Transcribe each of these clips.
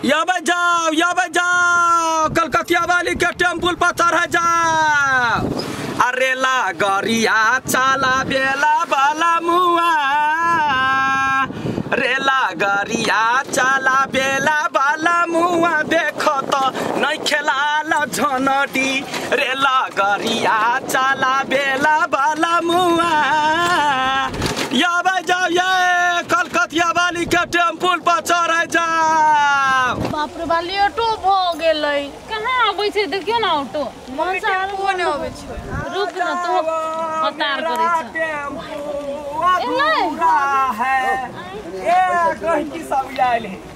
या जाओ कलकतिया वाली के टेम्पुल पर चढ़ जाओ। अरे ला गरिया चला बेला बाला मुआ, रेला गरिया चला बेला बाला मुआ, देखो तो नहीं खेला झनडी। रेला गरिया चला बेला बाला मुआ, जाओ ये कलकतिया वाली के टेम्पुल पर चढ़ जाओ। बाप रे बाली ऑटो भ गेलै, कहां आबै छै देखियो ना ऑटो। मन से कोन आबै छै, रुक ना तो अतार करे छै। पूरा है ए कहि सब आइल है।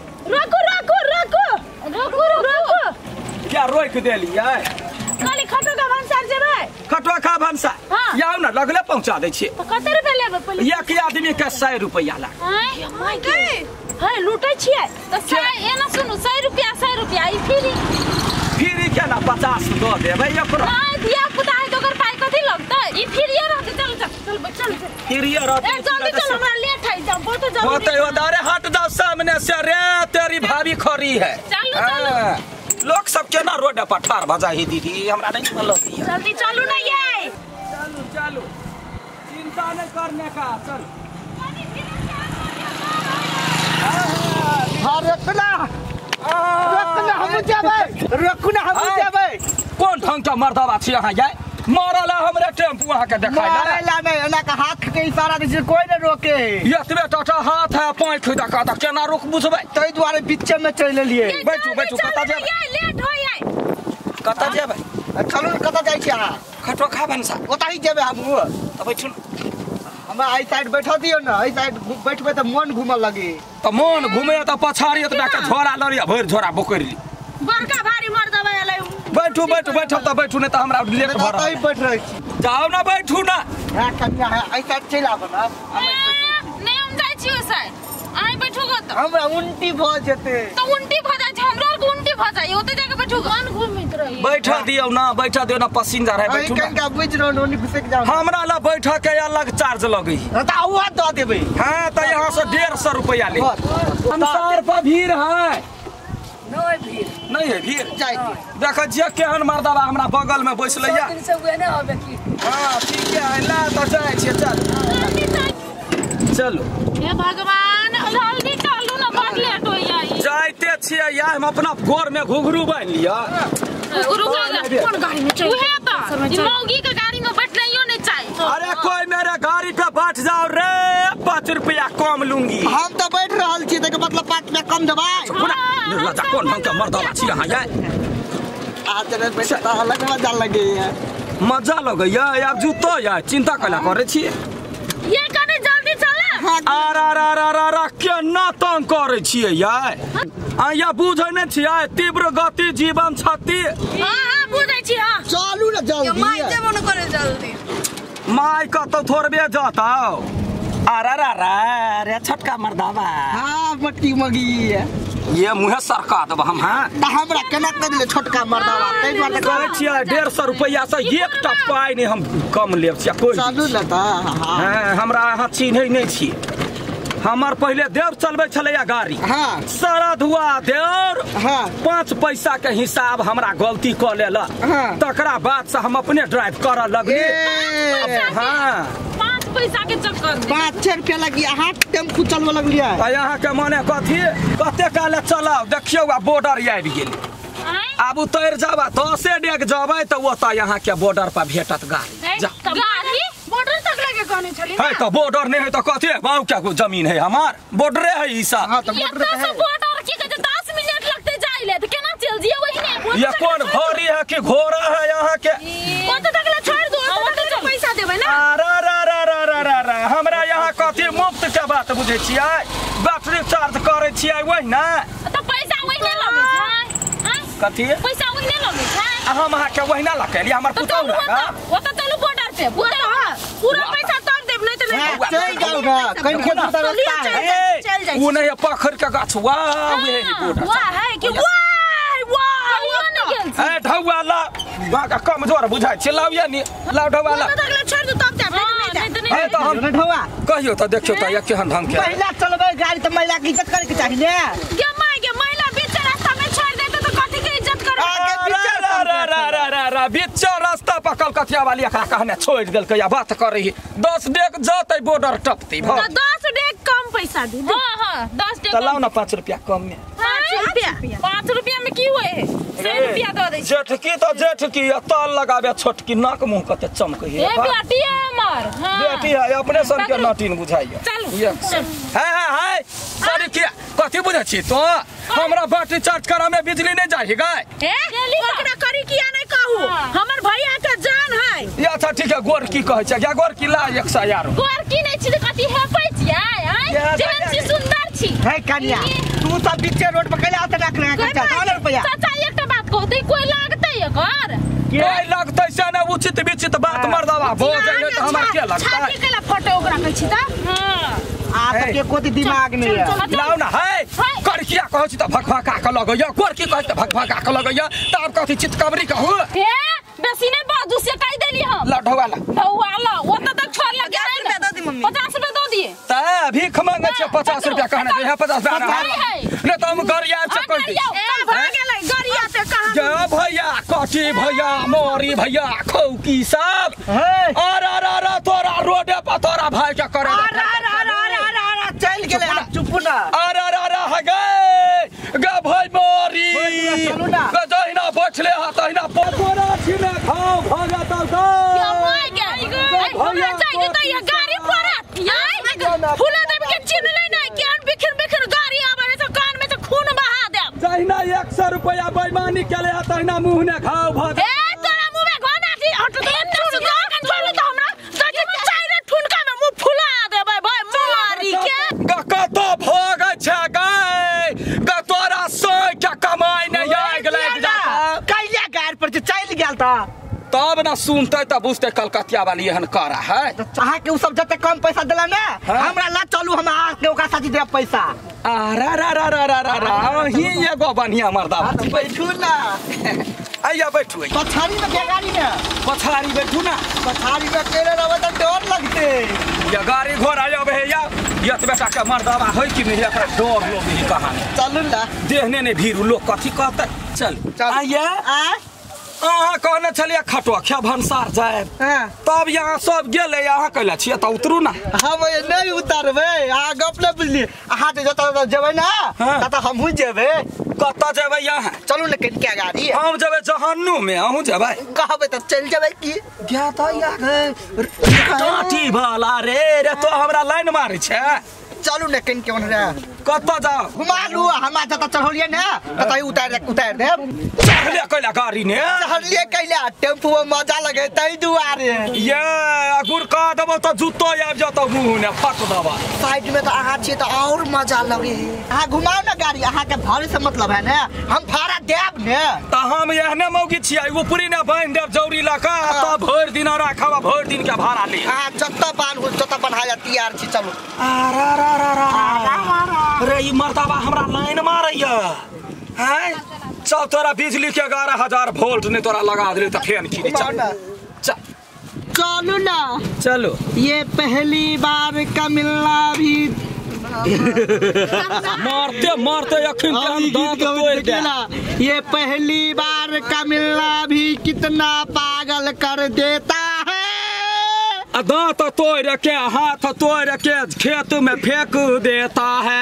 रुको क्या रोक देलियै? खाली खटो का भंसार जेबै। खटो का भंसा याउ ना लगले पहुंचा दै छी। तो कते रुपया लेबै पहिले? एक आदमी के 100 रुपया ला। माय के है लूटै छियै त 100 एना सुनु 100 रुपया ई फ्री के ना 50 दो देबै एकरो। हां दिया पुता है तो ओकर पाई कथि लगतै? ई फ्रीए रहतै। चल फ्रीए रहतै। जल्दी चल हमरा लेट है जा बहुत जल्दी। होतै अरे हट जाओ सामने से रे, तेरी भाभी खड़ी है। चलो लोग सब केना रोड पर ठाड़ भजा ही दीदी, हमरा नहीं बोलो दिया। जल्दी चलू ना ये। चलो चिंता नहीं करने का, चल। हां रखना हम जेबै। कौन ढंग का मर्दवा छी अहाँ ये? मरला हमरे टेम्पू अहाँ के देखाई मारेला नहीं, एना का हाथ के इशारा दे छै, कोई नहीं रोके। एतबे टाटा हाथ है पैंख दका त केना रोक बुझबै? तै दुआरे बीच में चल लिये। बैठू कता जेबै? लेट हो जाय। कता जेबै? चलू कता जाइ छी अहाँ? खटो खा भनसा ओतही जेबै हम। त बैठू हमरा आई साइड बैठा दियो ना, आई साइड बैठबै त मन घुमऽ लगी। त मन घुमे त पछाड़ी एतबे के झोरा लरिया भर झोरा बोकरली। बड़का भारी मर्दवा एलै। बैठू त बैठू नहीं तो हमरा लेट भर रहा है। बैठ रही छी। जाओ ना बैठू ना। हां कन्या है आई साइड चल आब ना। नहीं हम जाइ छी ओ साइड। आइ बैठूगा त हमरा उल्टी भ जेते। तो उल्टी भ जाय छै, हमरा को उल्टी भ जाय ओते जाके बैठूगा। मन घूमित रही। बैठा दियो ना पसीना रहे। बैठू कनका बुझ रहलो नि घुसक जाओ। हमरा ला बैठा के अलग चार्ज लगई। त आवा द देबै। हां त यहां से 150 रुपया ले। संसार पर भीड़ है? नहीं है भीड़। देख जे केहन मर्दवा हमरा बगल में बैसलैया। हां ठीक है ला त जाय छी। चलो हे भगवान जल्दी चलू ना, बड़ लेट हो जाई। जाइते छियै या हम अपना गोर में घुघरू बांध लिया। घुघरू कौन गाड़ी में चल? उहे त ई मौगी के गाड़ी में बैठनाइयो नहीं चाहिए। अरे कोई मेरे गाड़ी पे बैठ जाओ रे, 5 रुपया कम लूंगी। हम तो बैठ रहल छी, त मतलब 5 रुपया कम देबै। लजा कौन ढंग का मर्दवा छी अहाँ ये? आज रे बेटा अलग मजा लगे है। मजा लगैया अब जूतो या चिंता कला करे छी। ये कने जल्दी चला। अरे केना तंग करे छियै ये? या बुझै नै छियै तीव्र गति जीवन क्षति। हां बुझै छी। हां चलू ना जल्दी। माय जेबो न करे जल्दी। माय कतौ थोड़बे जाताओ। अरे छोटका मर्दवा। हां मट्टी मगी है ये मुहे सरका दब हम। हां त हमरा केना कर ले छोटका मर्दवा? तै दुआरे करे छियै 150 रुपया से एकटा पाई नहीं हम कम लेब छियै कोई। चलू ना त। हां हमरा अहाँ चिन्है नहीं छी। हमर पहले देव चलबै छलैया गाड़ी। हां सारा धुआ देव। हां 5 पैसा के हिसाब हमरा गलती क लेला। तकरा बाद से हम अपने ड्राइव कर लगली। हां 5 पैसा के चक्कर में 5 रुपया लगी। अहाँ टेम्पू चलबे लगलिए। यहाँ के माने कथी कते काले चलाओ देखियो बॉर्डर आबि गेल। अब उतर जाबा 10 डेग जाबै त ओता यहाँ के बॉर्डर पर भेटत गाड़ी। गाड़ी बॉर्डर तक लगे कहने छली है त बॉर्डर नहीं है त कथी बाऊ क्या को जमीन है हमार बॉर्डरे है ई सब। हां त बॉर्डर है। बॉर्डर की कहते 10 मिनट लगते जाइले त केना चल जिए वही नहीं। ये कौन घोड़ी है कि घोड़ा है यहाँ के? ओते तक ला छोड़ दो, ओते तक पैसा देबै ना। अरे हमरा यहाँ कथी मुफ्त के बात बुझै छियै? बैटरी चार्ज करे छियै वही ना। त पैसा वही नहीं लगे छै। कथी पैसा वही नहीं लगे छै? हम अहाँ के वही ना लकेली हमर पुतौ ना। ओते चलू बॉर्डर पे पूरा पैसा तब देब नहीं त नहीं। चल जाओ ना कहीं के रास्ता है। चल जाई। वो नहीं पोखर के गाछ वाह वे बॉर्डर। वाह है कि वाह ए ढौआ ला बाका कमजोर बुझाय छै। लाउ या नि लाउ ढौआ ला। ओते तक ला छोड़ दो तब जाब नहीं। ए त हम ढौआ कहियो त देखियो त ये केहन ढंग के महिला चलबै गाड़ी त महिला की इज्जत करे के चाहिए ने। के माय के महिला बीच रास्ता कलकतिया वाली एकरा कहने छोड़ देलकै या बात करही 10 डेक जतै बॉर्डर टपती भ 10 डेक कम पैसा दे। हां हां 10 डेक चलाओ ना 5 रुपया कम में। 5 रुपया में की होए है 100 रुपया दे दे। जेठकी तो जेठकी ताल लगाबे छोटकी नाक मुंह कते चमकै है। ए बेटी हमर। हां बेटी है अपने सन के नाटिन बुझाइए। चल है सॉरी क्या कथि बुझै छी तो हमरा बैटरी चार्ज करा में बिजली नहीं जाहि गए। ओकरा करी किया नहीं कहू हमर भैया के जान है। या अच्छा ठीक है गोर की कहै छै क्या गोर की ला 100 यार गोर की नहीं छी कथि हेपै छियै जेहन छी सुंदर छी। है कन्या तू सब बीचे रोड पर कैले आते रखले खर्चा 10 रुपया। चाचा एकटा बात कहू दे कोई लागतै एकर कोई लगतै से ना उचित विचित बात मर्दावा हो जाए तो हमरा के लगतै। छाती केला फोटो ओकरा कहै छी त। हां आ त के कोती दिमाग नहीं है। लाओ ना है करकिया कहै छी त भगभगा के लगैया गोर की कहै त भगभगा के लगैया त अब कथि चितकबरी कहू ए बेसी नहीं बादू से कह देली हम लढवाला ढौवाला ओत तक छोड़ लग गया 50 रुपया दो दी मम्मी 50 रुपया दो दिए त भीख मांगे छै 50 रुपया कहने है 50 रुपया ने त हम गरिया से कह दी भाग गेलै गरिया से कहां जा भैया कथि भैया मोरी भैया खौकी सब अरे तोरा रोडे पर तोरा भाई के करे चल गेले चुप ना। अरे हगे गे भाई मोरी गे जहिना बैठले ह तहिना तोरा छिने खाओ भागा त क्या माय गया हमरा चाहिए त ये गाड़ी पड़त यार फूला देव के चिन्हले नहीं केन बिखर बिखर गाड़ी आवे त कान में त खून बहा दे। जहिना 100 रुपया बेईमानी केले ह तहिना मुंह ने खाओ भागा। ए तोरा मुंह में घोना थी हट दे छोड़ त हमरा त चाइरे ठुनका में मुंह फुला देबै भाई मारी के कतो भोगै छै गै तोरा सोई के कमाई नहीं आइ गेलै कैले गाड़ पर चल गेल त तब ना सुनते त बुझते कलकतिया वाली एहन करा है। चाहे के उ सब जते कम पैसा देला ना हमरा ला चलू हम आ के ओकरा साथी दे पैसा। ही एगो बढ़िया मर्दा बैठू ना आइया बैठू पछाड़ी में के गाड़ी में पछाड़ी बैठू ना पछाड़ी में केरे रहबे त डर लगते ये गाड़ी घोड़ा आबे है या यत बेटा के मर्दावा है कि नहीं एकरा डर लोग ही कहा चलू ना देहने ने भीड़ लोग कथि कहते चल आइया आ अहाँ कहने छलिए खटो खे भंसार जाए तब यहाँ सब गेले यहाँ कैला छिए त उतरू ना हम नहीं उतरबे आ गप न बुझली अहाँ त जत जेबै ना त हमहु जेबै कत जेबै यहाँ चलू न के गाड़ी हम जेबै जहन्नुम में अहूँ जेबै कहबै त चल जेबै की क्या त या टाटी भला रे तो हमरा लाइन मारै छै। चलू न के बन रे कत जाओ घुमा लू हमरा जत चढ़लिए ना तत उतार दे चढ़ले कैला गाड़ी ने चढ़लिए कैला टेम्पू में मजा लगे तई दुआरे ये अगुर का दबो त जुत्तो आबि जतो मुंह ने फट दबा साइड में तो अहाँ छी त और मजा लगे अहाँ घुमाओ ना गाड़ी अहाँ के भाड़े से मतलब है ना हम भाड़ा देब ने त हम एहने मौगी छियै ऊपरी ने बांध देब जौरी लका त भर दिन राखब भर दिन के भाड़ा ले अहाँ जत बांध जत बनाया तैयार छी चलू अरे ई मर्दावा हमरा लाइन मारैया हैं चल तोरा बिजली के 11000 वोल्ट ने तोरा लगा दे त फेन खींच चल चलू ना चलो ये पहली बार का मिलना भी मारते मारते अखन दांत तोड़ दे ये पहली बार का मिलना भी कितना पागल कर देता है। दांत तोड़ के हाथ तोड़ के खेत में फेंक देता है।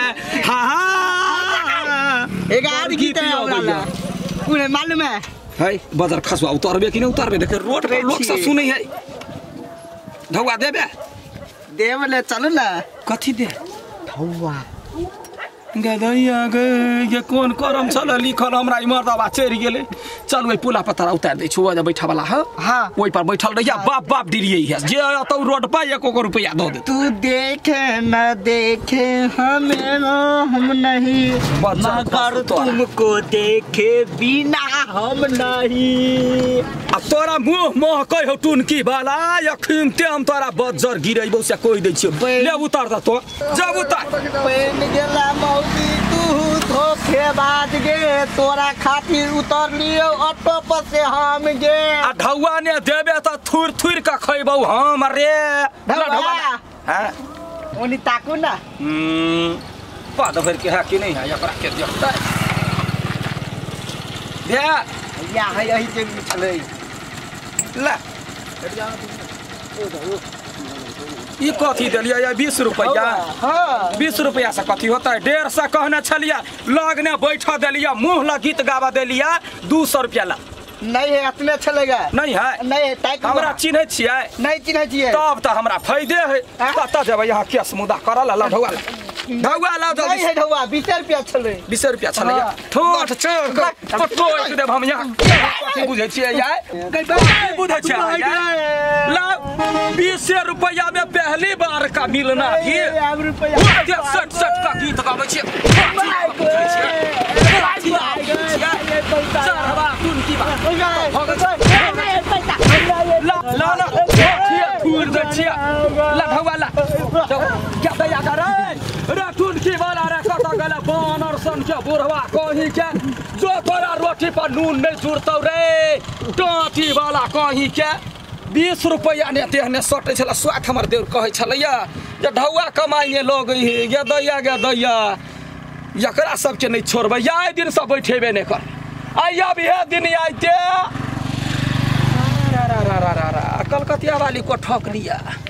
एक आध गीत है उन्हें मालूम है बजर खसवा उतारबे कि नहीं उतारबे देखे रोड पे लोग सब सुनै है ढौआ देबे देव ले चलू ना कथि दे ढौआ गदैया गे ये कौन करम छल लिखल हमरा मर्दावा चढ़ गेले चल ओइ पुला पत्थर उतार दै छु ओजा बैठा वाला हां ओइ पर बैठल रहिया बाप बाप डिरियै है जे अतौ रोड पर 1 रुपया दो दे तू देखे न देखे हम नहीं मगर तुमको देखे बिना हम नहीं। अब तोरा मुंह मोह कहो टुनकी वाला अखन ते हम तोरा बज्जर गिरैबौ से कोइ दै छियो ले उतार द तो जब उतार पेन गेला तू धोखेबाज गे तोरा खातिर उतर लियो ऑटो पर से हम गे आ ढौआ ने देबे त थुर थुर का खइबौ हम रे ढौआ हां ओनी ताकू ना पाद भर के है कि नहीं है एकरा के देखता दे या है यही जे चलै ला ई कथी दिलिया या 20 रुपया? हाँ 20 रुपया से कथी होता है? 150 कहने छलिया, लगने बैठा दिलिया, मुँह ला गीत गावा दिलिया, 200 रुपया ला। नहीं है, अपने चलेगा। नहीं है? नहीं है, टाइट हमरा चिन्ह छियै? नहीं चिन्ह छियै। तब तो हमरा फायदे है। कत जेबै यहाँ केस मुदा करल ला ढौआ ला। ढौआ ला नहीं है ढौआ, 20 रुपया चले। 20 रुपया छलैया। ठोठ चोक टोक देब हम यहाँ। की बुझै छियै यार? की बुझै छियै यार? ला 20 रुपया में पहली बार का मिलना ही। 60 का गीत गाबै छियै। सरहबा तुन की बात। ला ला फूल दे छियै। ला ढौआ ला। क्या दया करे? रे टुनकी वाला रे कत गले बानर सन के बुढ़वा कहीं के जो तोरा रोटी पर नून नहीं जुड़तौ रे टाँटी वाला कहीं के 20 रुपया ने तेहने सटे छला। स्वाख हमर देव कहै छलैया जे ढौआ कमाइए लोग गे दैया एकरा सबके नहीं छोड़बै। आइ दिन से बैठेबे नहीं कर। आइया भी है दिन आइते कलकतिया वाली को ठोक लिया।